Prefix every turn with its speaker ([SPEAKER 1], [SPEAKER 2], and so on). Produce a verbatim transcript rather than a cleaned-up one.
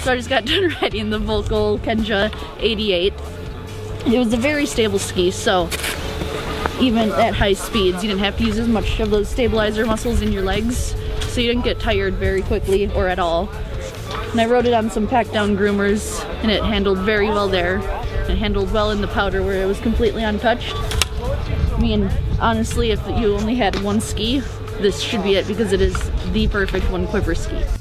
[SPEAKER 1] So I just got done riding the Volkl Kenja eighty-eight. It was a very stable ski, so even at high speeds, you didn't have to use as much of those stabilizer muscles in your legs, so you didn't get tired very quickly or at all. And I rode it on some packed down groomers, and it handled very well there. It handled well in the powder where it was completely untouched. I mean, honestly, if you only had one ski, this should be it because it is the perfect one quiver ski.